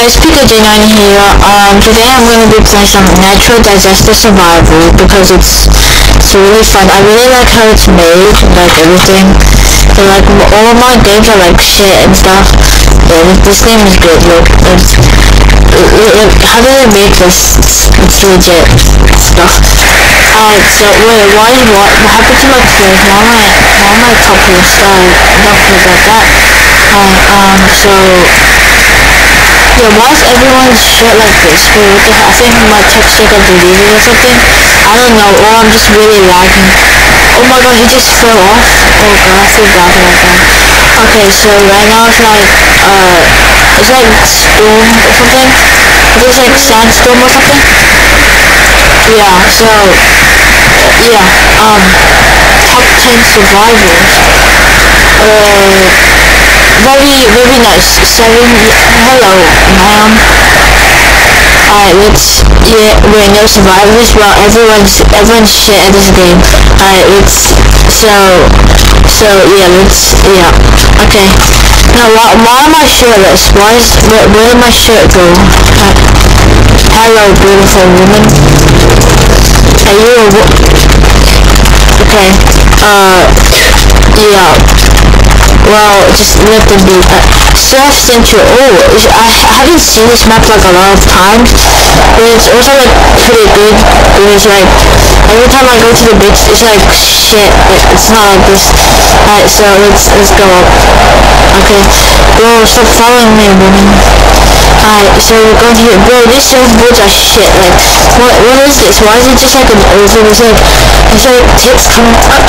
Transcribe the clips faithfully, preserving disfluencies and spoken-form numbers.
guys, P K J nine here. Um, today I'm going to be playing some natural disaster survival because it's it's really fun. I really like how it's made, like everything. So like all of my games are like shit and stuff. Yeah, this game is good. Look, it's, it, it, how did they make this? It's, it's legit stuff. Alright, so wait, why is what? What happened to my clothes? Why am I? Why am I topless? Sorry, don't forget that. Alright, um, so. Yeah, why is everyone's shirt like this? Wait, what the hell? I think my texture got deleted or something. I don't know, or I'm just really lagging. Oh my god, he just fell off. Oh god, I feel bad about that. Okay, so right now it's like, uh, it's like storm or something. It's like sandstorm or something. Yeah, so, yeah, um, top ten survivors. Uh... Very, very nice. Seven. Hello, ma'am. Alright, let's. Yeah, we're no survivors. Well, everyone's everyone's shit at this game. Alright, let's. So, so yeah, let's. Yeah. Okay. Now, why, why am I shirtless? Why is where, where did my shirt go? Uh, hello, beautiful woman. Are you a? Okay. Uh. Yeah. Well, just let them be. Uh, Surf Central. Oh, I, I haven't seen this map like a lot of times, but it's also like pretty good. Because like every time I go to the beach, it's like shit. It, it's not like this. Alright, so let's let's go up. Okay, bro, stop following me, woman. Alright, so we're going here. Bro, these surfboards are shit. Like, what what is this? Why is it just like an oval? It's like it's like tits coming.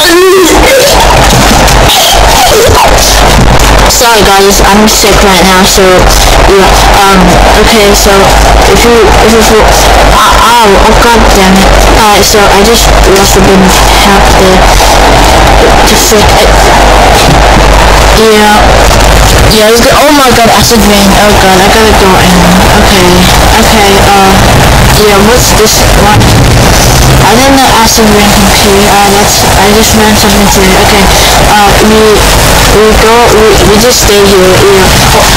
Sorry guys, I'm sick right now, so yeah, um, okay, so if you, if you feel, uh, ow, oh god damn it. Alright, so I just lost a bit of half there, to frick, I, yeah, yeah, it's good. Oh my god, acid rain, oh god, I gotta go in, okay, okay, uh, yeah, what's this, what, I didn't know acid rain from here, uh, that's, I just learned something today, okay, uh, we, we go, we, we just stay here, yeah.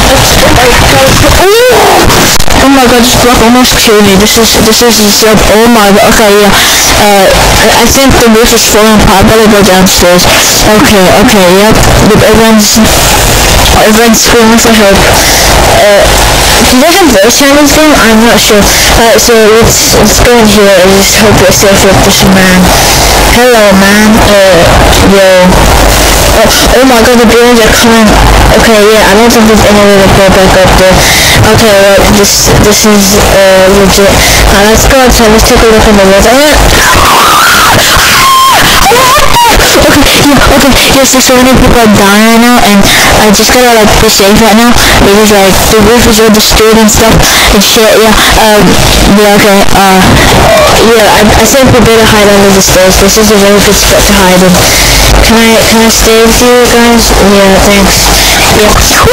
Oh my god, this block almost killed me. This is, this is just like, oh my god, okay, yeah. Uh, I, I think the roof is falling apart. I better go downstairs. Okay, okay, yep. Everyone's, everyone's screaming for help. Uh, do they have voice chat in this game? I'm not sure. Uh, so let's, let's go in here and just hope we're safe with this man. Hello, man. Uh, yo. Oh, oh my god, the buildings are coming. Okay, yeah, I don't think there's any way to go back up there. Okay, well, this this is uh legit. Now let's go outside. Let's take a look in the woods. Okay, yeah, okay, yes, so many people are dying right now, and I just gotta like be safe right now because like the roof is all destroyed and stuff and shit. Yeah, um, yeah, okay, uh, yeah, I, I think we better hide under the stairs. This is a very good spot to hide in. Can I, can I stay with you guys? Yeah, thanks. Yeah.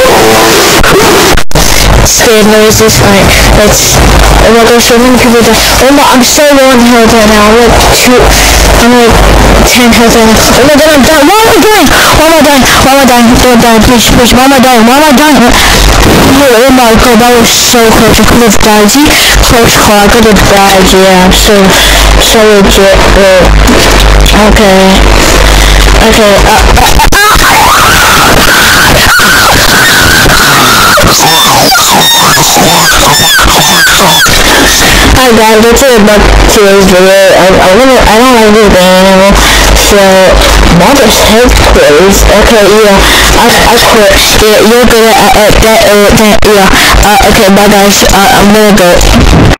Scared noises. Alright, let's. Oh my gosh, so many people die. Oh my, I'm so low on health right now. I'm like two. I'm like ten health right now. Oh my god, I'm dying. Why am I dying? Why am I dying? Why am I dying? Don't die, please, please. Why am I dying? Why am I dying? Oh my god, that was so close. I could have died. See? Close call. I could have died. Yeah, I'm so, so legit. Uh, okay. Okay, uh, uh, Hi guys, that's it about today's video. I, I, wanna, I don't like this game anymore, so now there's headquarters. Okay, yeah, I, I quit. Yeah, you're good at, at that, uh, that, yeah, uh, okay, bye guys, uh, I'm gonna go.